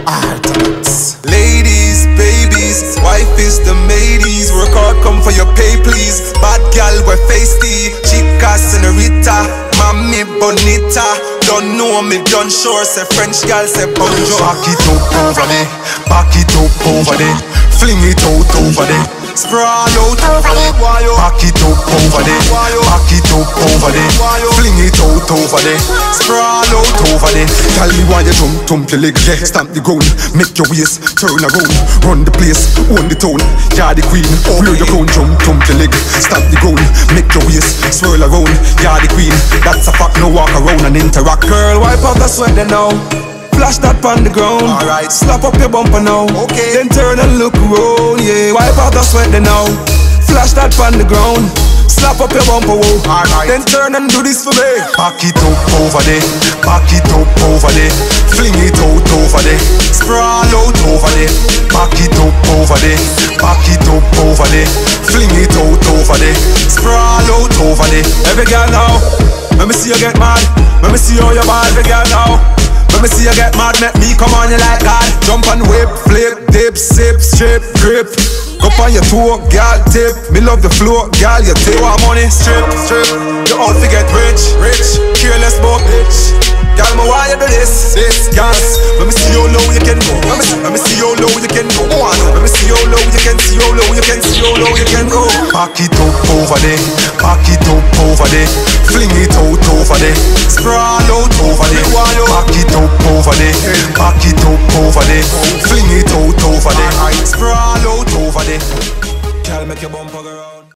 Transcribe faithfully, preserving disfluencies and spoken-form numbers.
Artax. Ladies, babies, wife is the mateys. Work hard, come for your pay, please. Bad gal, we're feisty. Chica, senorita, mami bonita. Don't know me, done sure. Say French gal, say bonjour. Back it up over there, back it up over there. Fling it out over there, sprawl out over there. Back it up over there, back it up over there. Fling it out over there, sprawl out over there. Tell me why you jump, thump your leg, yeah. Stamp the ground, make your waist turn around. Run the place, own the town. You're the queen, wear your crown. Jump, thump your leg, stamp the ground, make your waist swirl around. You're the queen, that's a fact. No walk around and interact. Girl, wipe off the sweat then now. Flash that on the ground. Alright. Slap up your bumper now. Okay. Then turn and look around. Yeah, wipe out the sweat then now. Flash that on the ground. Slap up your bumper, whoa. Alright. Then turn and do this for me. Back it up over there, back it up over there. Fling it out over there, sprawl out over there. Back it up over there, back it up over there. Fling it out over there, sprawl out over there. Every girl now, let me see you get mad. Let me see how you bad, every girl now. Let me see you get mad, make me come on you like God. Jump and whip, flip, dip, sip, strip, grip. Up on your toe, gal, tip. Me love the floor, gal, you take our money. Strip, strip, you all forget rich, rich. Careless but bitch. Gal, me why you do this, this, gas. Let me see how low you can go. Let me see, let me see how low you can go. Let me see how low you can see how low you can see how low you can go. Back it up over there, back it up over there. Fling it out over there, sprawl out over there. Back it up over there, back it up over there. Fling it out over there, sprawl out over there. Girl, make your bumper go round.